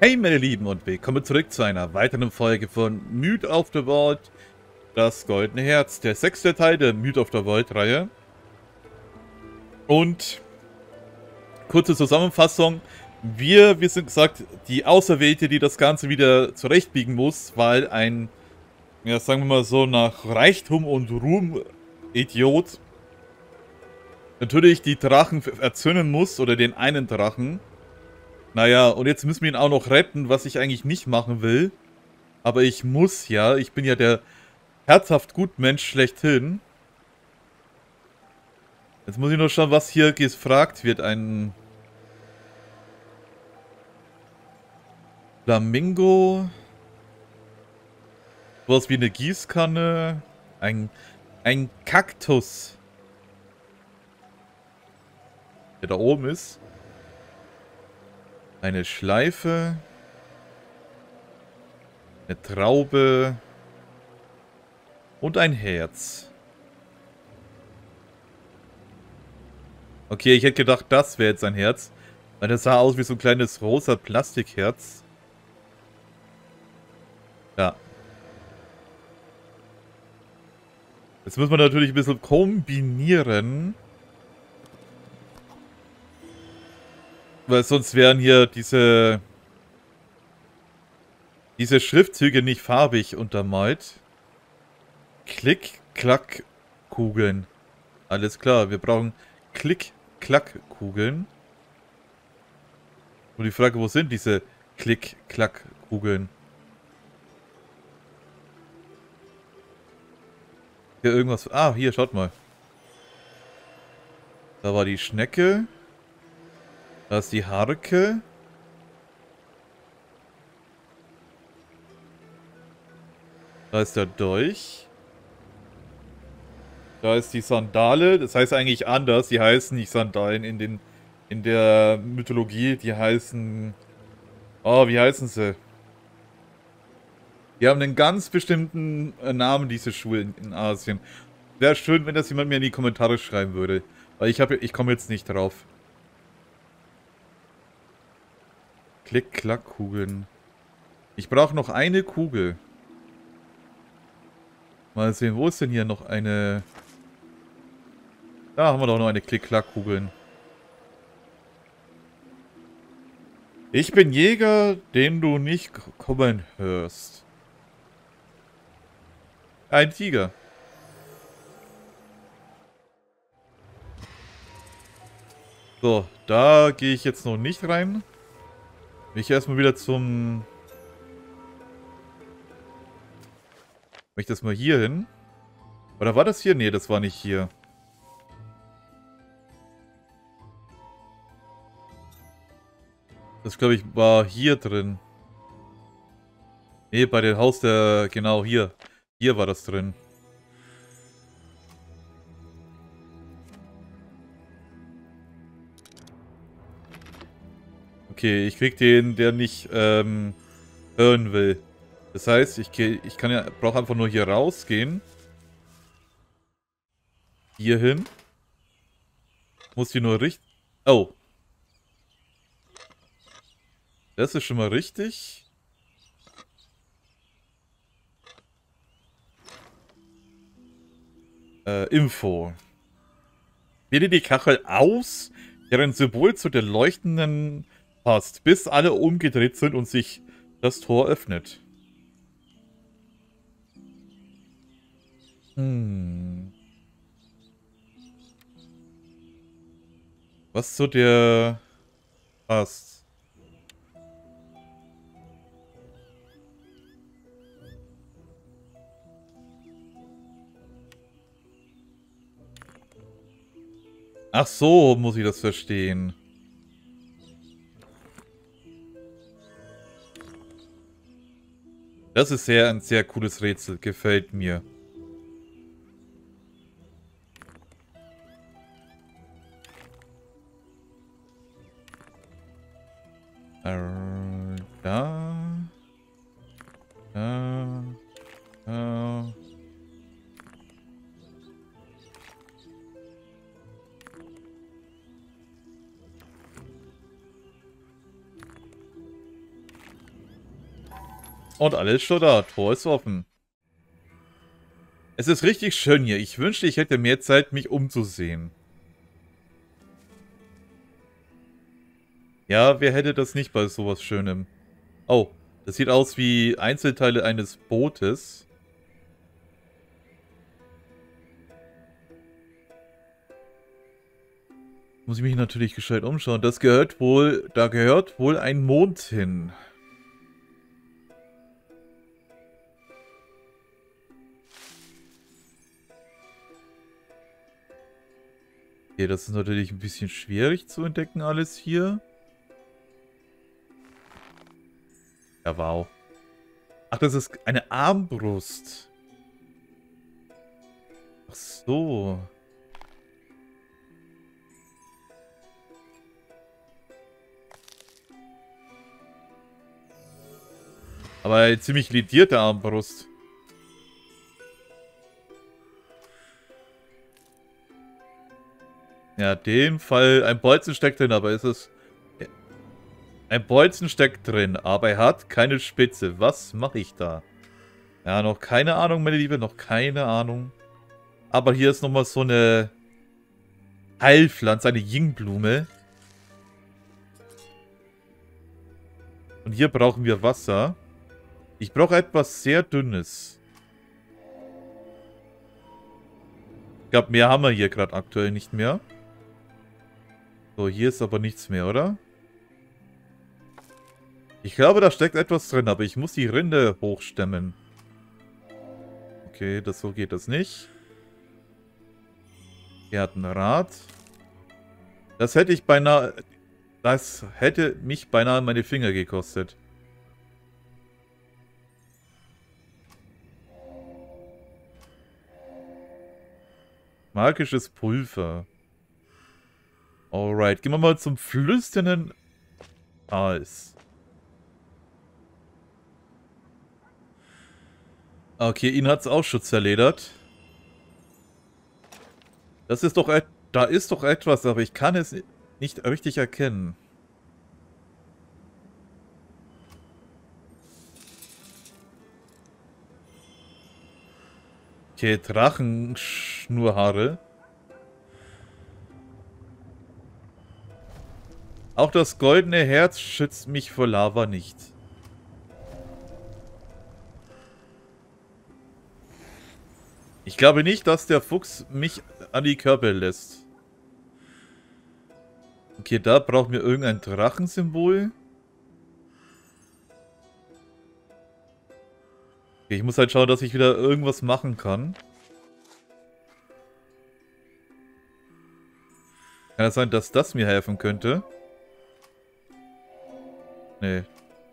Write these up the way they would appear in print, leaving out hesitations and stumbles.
Hey meine Lieben und willkommen zurück zu einer weiteren Folge von Myth of the Vault, das Goldene Herz, der 6. Teil der Myth of the Vault Reihe. Und kurze Zusammenfassung, wir sind gesagt die Auserwählte, die das Ganze wieder zurechtbiegen muss, weil ein, ja sagen wir mal so, nach Reichtum und Ruhm Idiot natürlich die Drachen erzürnen muss, oder den einen Drachen. Naja, und jetzt müssen wir ihn auch noch retten, was ich eigentlich nicht machen will. Aber ich muss ja, ich bin ja der herzhaft Gutmensch schlechthin. Jetzt muss ich nur schauen, was hier gefragt wird. Ein Flamingo. Sowas wie eine Gießkanne. Ein Kaktus. Der da oben ist. Eine Schleife. Eine Traube. Und ein Herz. Okay, ich hätte gedacht, das wäre jetzt ein Herz. Weil das sah aus wie so ein kleines rosa Plastikherz. Ja. Jetzt muss man natürlich ein bisschen kombinieren. Weil sonst wären hier diese Schriftzüge nicht farbig untermalt. Klick, Klack, Kugeln. Alles klar, wir brauchen Klick, Klack, Kugeln. Und die Frage, wo sind diese Klick, Klack, Kugeln? Hier irgendwas. Ah, hier, schaut mal. Da war die Schnecke. Da ist die Harke. Da ist der Dolch. Da ist die Sandale. Das heißt eigentlich anders. Die heißen nicht Sandalen in der Mythologie. Die heißen... Oh, wie heißen sie? Die haben einen ganz bestimmten Namen, diese Schuhe in Asien. Wäre schön, wenn das jemand mir in die Kommentare schreiben würde. Weil ich komme jetzt nicht drauf. Klick-Klack-Kugeln. Ich brauche noch eine Kugel. Mal sehen, wo ist denn hier noch eine... Da haben wir doch noch eine Klick-Klack-Kugeln. Ich bin Jäger, den du nicht kommen hörst. Ein Tiger. So, da gehe ich jetzt noch nicht rein. Ich erstmal wieder zum... Möchte das mal hier hin? Oder war das hier? Nee, das war nicht hier. Das, glaube ich, war hier drin. Nee, bei dem Haus der... Genau, hier. Hier war das drin. Okay, ich krieg den, der nicht hören will. Das heißt, ich kann ja... Brauche einfach nur hier rausgehen. Hier hin. Muss die nur richtig... Oh. Das ist schon mal richtig. Info. Wähle die Kachel aus, deren Symbol zu der leuchtenden passt, bis alle umgedreht sind und sich das Tor öffnet. Was zu der passt. Ach so, muss ich das verstehen. Das ist ein sehr cooles Rätsel. Gefällt mir. Da. Und alles schon da. Tor ist offen. Es ist richtig schön hier. Ich wünschte, ich hätte mehr Zeit, mich umzusehen. Ja, wer hätte das nicht bei sowas Schönem? Oh, das sieht aus wie Einzelteile eines Bootes. Muss ich mich natürlich gescheit umschauen. Das gehört wohl, da gehört wohl ein Mond hin. Okay, das ist natürlich ein bisschen schwierig zu entdecken alles hier. Ja, wow. Ach, das ist eine Armbrust. Ach so. Aber eine ziemlich ledierte Armbrust. Ja, den Fall. Ein Bolzen steckt drin, aber ist es... Ein Bolzen steckt drin, aber er hat keine Spitze. Was mache ich da? Ja, noch keine Ahnung, meine Liebe. Noch keine Ahnung. Aber hier ist nochmal so eine Heilpflanze, eine Yingblume. Und hier brauchen wir Wasser. Ich brauche etwas sehr Dünnes. Ich glaube, mehr haben wir hier gerade aktuell nicht mehr. So, hier ist aber nichts mehr, oder? Ich glaube, da steckt etwas drin, aber ich muss die Rinde hochstemmen. Okay, so geht das nicht. Er hat ein Rad. Das hätte ich beinahe... Das hätte mich beinahe meine Finger gekostet. Magisches Pulver. Alright, gehen wir mal zum flüsternden Eis. Okay, ihn hat's auch schon zerledert. Das ist doch... Da ist doch etwas, aber ich kann es nicht richtig erkennen. Okay, Drachenschnurhaare. Auch das goldene Herz schützt mich vor Lava nicht. Ich glaube nicht, dass der Fuchs mich an die Körper lässt. Okay, da brauchen wir irgendein Drachensymbol. Okay, ich muss halt schauen, dass ich wieder irgendwas machen kann. Kann es sein, dass das mir helfen könnte? Nee.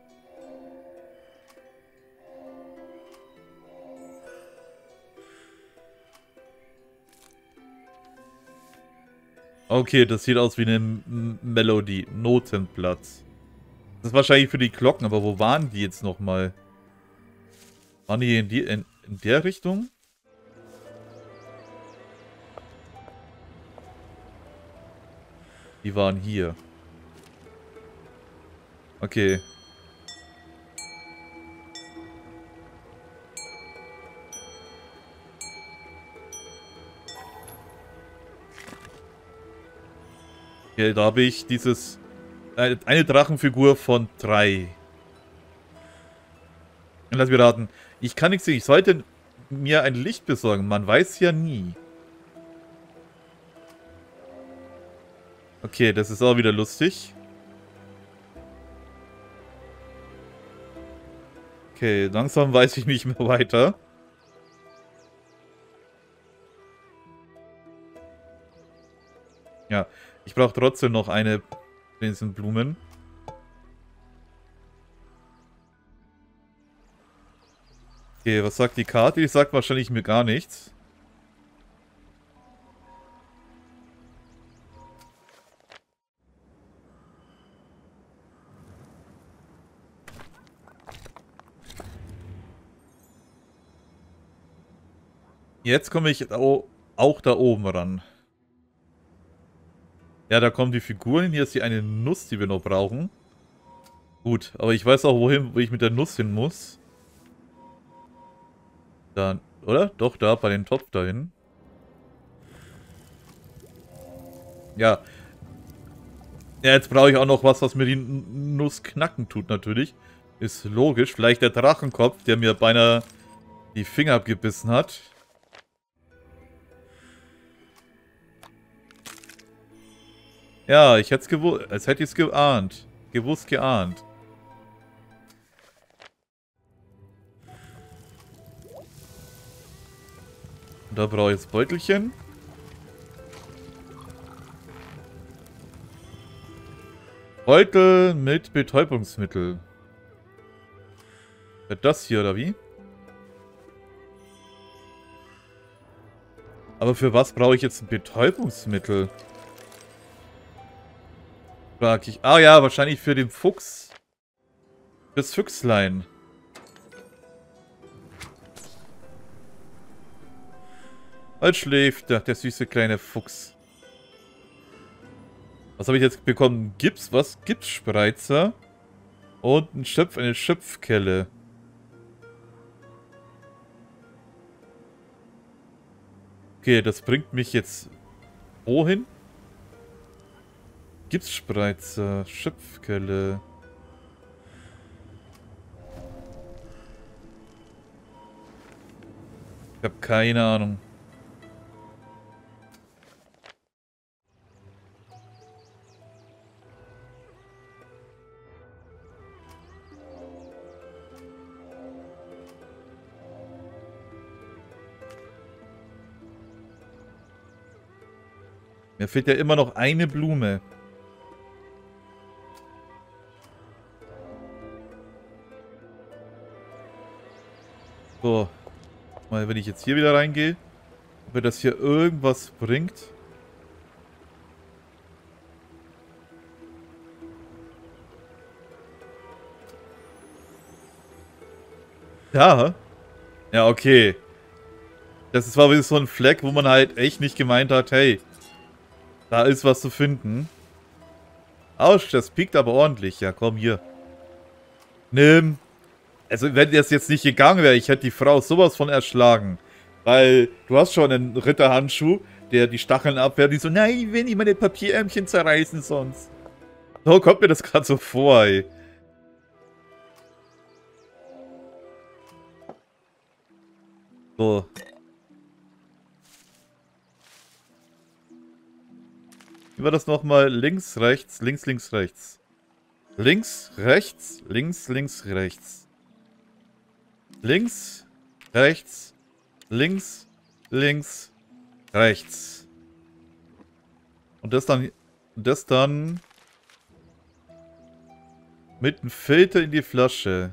Okay, das sieht aus wie eine Melodie. Notenblatt. Das ist wahrscheinlich für die Glocken, aber wo waren die jetzt nochmal? Waren die in der Richtung? Die waren hier. Okay. Okay, da habe ich dieses... eine Drachenfigur von 3. Lass mich raten. Ich kann nichts sehen. Ich sollte mir ein Licht besorgen. Man weiß ja nie. Okay, das ist auch wieder lustig. Okay, langsam weiß ich nicht mehr weiter. Ja, ich brauche trotzdem noch eine von diesen Blumen. Okay, was sagt die Karte? Die sagt wahrscheinlich mir gar nichts. Jetzt komme ich auch da oben ran. Ja, da kommen die Figuren. Hier ist die eine Nuss, die wir noch brauchen. Gut, aber ich weiß auch, wo ich mit der Nuss hin muss. Da, oder? Doch, da, bei den Topf dahin. Ja. Ja, jetzt brauche ich auch noch was, was mir die Nuss knacken tut, natürlich. Ist logisch. Vielleicht der Drachenkopf, der mir beinahe die Finger abgebissen hat. Ja, ich hätte es gewusst. Als hätte ich es geahnt. Gewusst, geahnt. Und da brauche ich jetzt Beutelchen. Beutel mit Betäubungsmittel. Das hier, oder wie? Aber für was brauche ich jetzt ein Betäubungsmittel? Frag ich. Ah ja, wahrscheinlich für den Fuchs. Fürs Füchslein. Halt schläft der süße kleine Fuchs. Was habe ich jetzt bekommen? Gips, was? Gipsspreizer. Und eine Schöpfkelle. Okay, das bringt mich jetzt wohin? Gipsspreizer, Schöpfkelle. Ich habe keine Ahnung. Mir fehlt ja immer noch eine Blume. So. Mal, wenn ich jetzt hier wieder reingehe. Ob mir das hier irgendwas bringt. Ja. Ja, okay. Das war wieder so ein Fleck, wo man halt echt nicht gemeint hat, hey, da ist was zu finden. Autsch, das piekt aber ordentlich. Ja, komm hier. Nimm. Also, wenn das jetzt nicht gegangen wäre, ich hätte die Frau sowas von erschlagen. Weil du hast schon einen Ritterhandschuh, der die Stacheln abwehrt. Die so, nein, ich will nicht meine Papierärmchen zerreißen sonst. So kommt mir das gerade so vor, ey. So. Wie war das nochmal? Links, rechts, links, links, rechts. Links, rechts, links, links, rechts. Links, rechts, links, links, rechts. Und das dann mit einem Filter in die Flasche.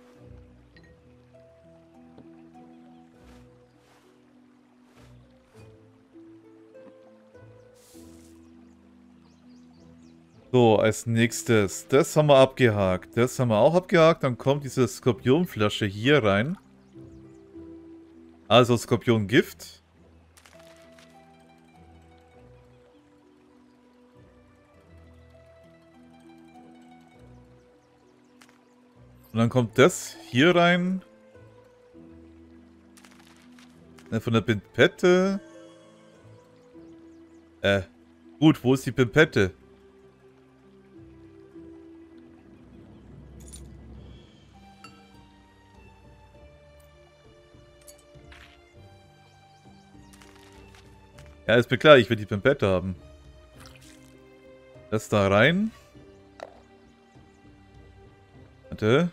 So, als nächstes. Das haben wir abgehakt. Das haben wir auch abgehakt. Dann kommt diese Skorpionflasche hier rein. Also Skorpiongift. Und dann kommt das hier rein. Von der Pimpette. Gut, wo ist die Pimpette? Ja, ist mir klar, ich will die Pimpette haben. Das da rein. Warte.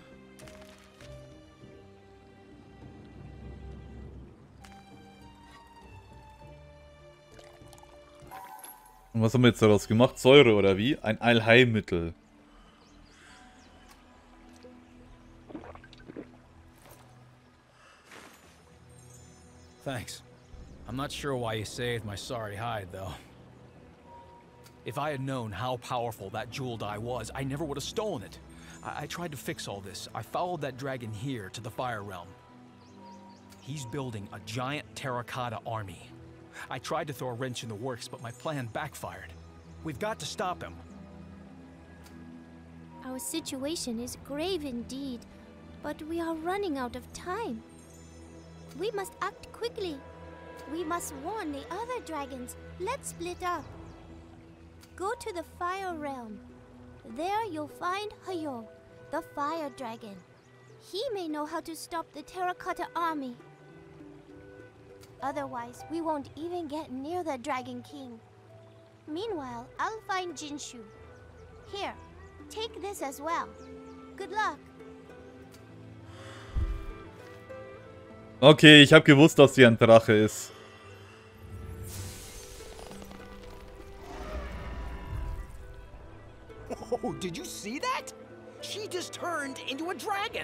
Und was haben wir jetzt daraus gemacht? Säure oder wie? Ein Allheilmittel. Thanks. I'm not sure why you saved my sorry hide, though. If I had known how powerful that jeweled eye was, I never would have stolen it. I tried to fix all this. I followed that dragon here to the Fire Realm. He's building a giant terracotta army. I tried to throw a wrench in the works, but my plan backfired. We've got to stop him. Our situation is grave indeed, but we are running out of time. We must act quickly. We must warn the other dragons. Let's split up. Go to the Fire Realm. There you'll find Hayo, the Fire Dragon. He may know how to stop the Terracotta Army. Otherwise, we won't even get near the Dragon King. Meanwhile, I'll find Jinshu. Here, take this as well. Good luck. Okay, ich habe gewusst, dass sie ein Drache ist. Oh, did you see that? She just turned into a dragon.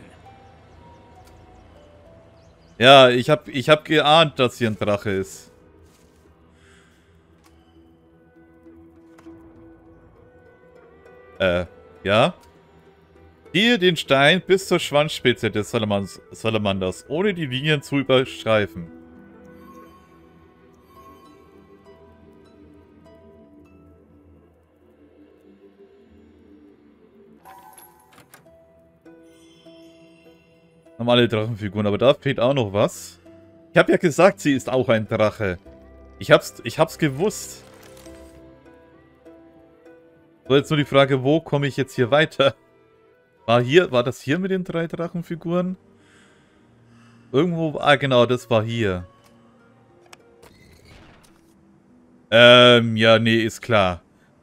Ja, ich hab geahnt, dass sie ein Drache ist. Ja? Ziehe den Stein bis zur Schwanzspitze des Salamanders, ohne die Linien zu überstreifen. Haben alle Drachenfiguren, aber da fehlt auch noch was. Ich habe ja gesagt, sie ist auch ein Drache. Ich hab's gewusst. So, jetzt nur die Frage, wo komme ich jetzt hier weiter? War das hier mit den 3 Drachenfiguren? Irgendwo, genau, das war hier. Ja, nee, ist klar.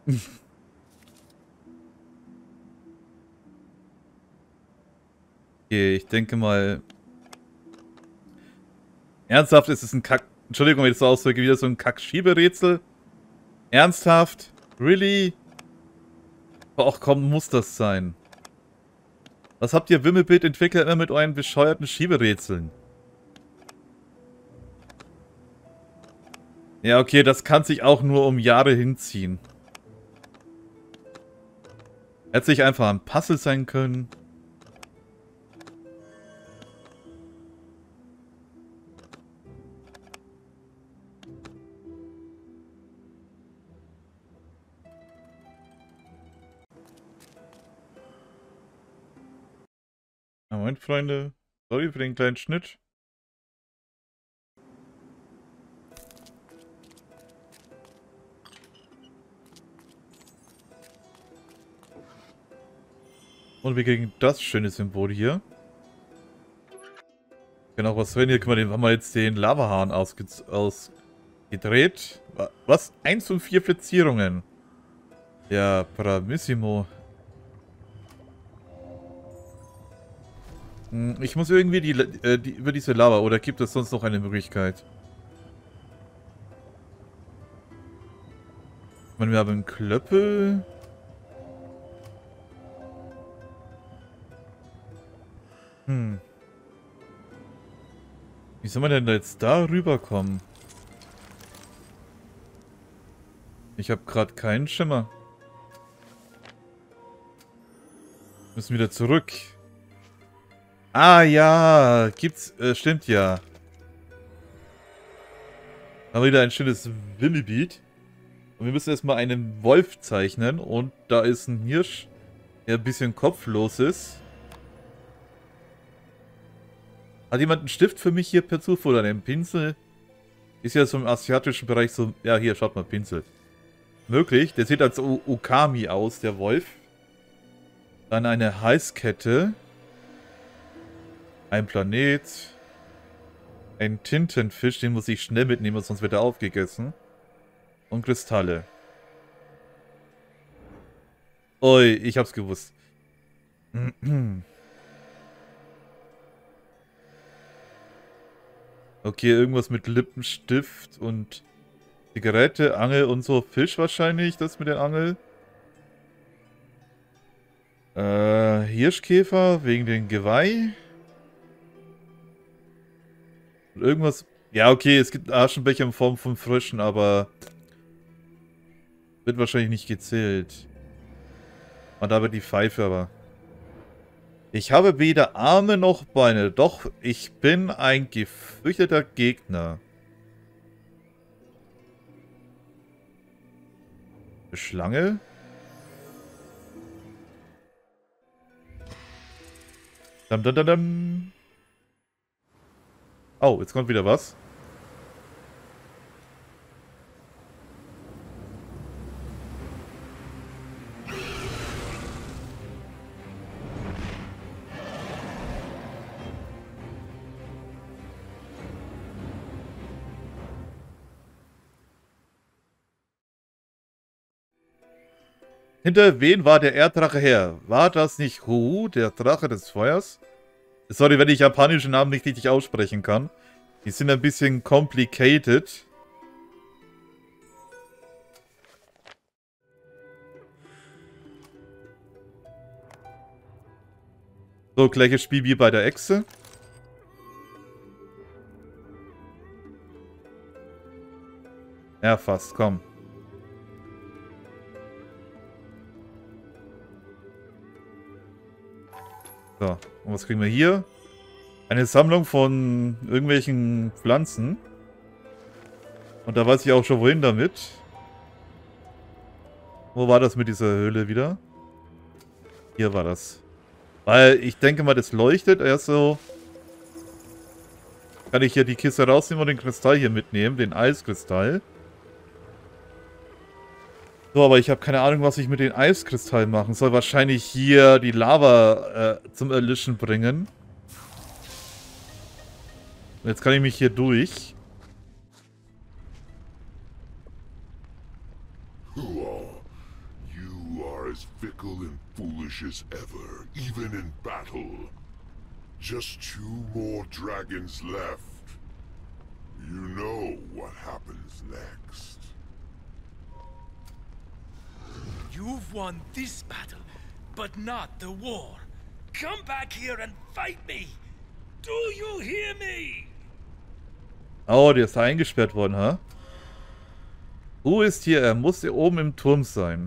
Okay, ich denke mal... Ernsthaft, ist es ein Kack... Entschuldigung, wenn ich das so ausdrücke, wieder so ein Kack-Schieberätsel? Ernsthaft? Really? Och komm, muss das sein. Was habt ihr Wimmelbild entwickelt immer mit euren bescheuerten Schieberätseln? Ja, okay, das kann sich auch nur um Jahre hinziehen. Hätte sich einfach ein Puzzle sein können. Moment, Freunde. Sorry für den kleinen Schnitt. Und wir kriegen das schöne Symbol hier. Genau, was wenn hier, guck mal, den haben wir jetzt den Lavahahn ausgedreht. Was? 1 von 4 Verzierungen. Ja, bravissimo. Ich muss irgendwie über diese Lava, oder gibt es sonst noch eine Möglichkeit? Ich meine, wir haben einen Klöppel. Wie soll man denn jetzt da rüberkommen? Ich habe gerade keinen Schimmer. Müssen wieder zurück. Ah ja, gibt's, stimmt ja. Haben wir wieder ein schönes Wimmelbild. Und wir müssen erstmal einen Wolf zeichnen. Und da ist ein Hirsch, der ein bisschen kopflos ist. Hat jemand einen Stift für mich hier per Zufall oder einen Pinsel? Ist ja so im asiatischen Bereich so... Ja, hier, schaut mal, Pinsel. Möglich. Der sieht als Okami aus, der Wolf. Dann eine Halskette. Ein Planet. Ein Tintenfisch, den muss ich schnell mitnehmen, sonst wird er aufgegessen. Und Kristalle. Ui, ich hab's gewusst. Okay, irgendwas mit Lippenstift und Zigarette, Angel und so. Fisch wahrscheinlich, das mit der Angel. Hirschkäfer wegen den Geweih. Und irgendwas... Ja, okay, es gibt Aschenbecher in Form von Fröschen, aber... Wird wahrscheinlich nicht gezählt. Und da wird die Pfeife aber... Ich habe weder Arme noch Beine, doch ich bin ein gefürchteter Gegner. Eine Schlange? Dam, dam, dam, dam. Oh, jetzt kommt wieder was. Hinter wen war der Erddrache her? War das nicht Hu, der Drache des Feuers? Sorry, wenn ich japanische Namen nicht richtig aussprechen kann. Die sind ein bisschen complicated. So, gleiches Spiel wie bei der Echse. Ja, fast, komm. So, und was kriegen wir hier? Eine Sammlung von irgendwelchen Pflanzen. Und da weiß ich auch schon, wohin damit. Wo war das mit dieser Höhle wieder? Hier war das. Weil ich denke mal, das leuchtet. Erst so kann ich hier die Kiste rausnehmen und den Kristall hier mitnehmen. Den Eiskristall. So, aber ich habe keine Ahnung, was ich mit den Eiskristall machen soll. Wahrscheinlich hier die Lava zum Erlischen bringen. Und jetzt kann ich mich hier durch. You are as fickle and foolish as ever, even in battle. Just 2 more dragons left. You know what happens next. You've won this battle, but not the war. Come back here and fight me! Do you hear me? Oh, der ist da eingesperrt worden, ha? Wo ist hier? Er muss hier oben im Turm sein.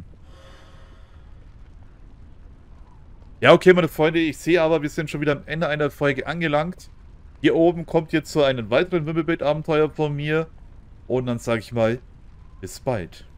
Ja, okay, meine Freunde, ich sehe aber, wir sind schon wieder am Ende einer Folge angelangt. Hier oben kommt jetzt so ein weiteren Wimmelbild-Abenteuer von mir. Und dann sage ich mal, bis bald.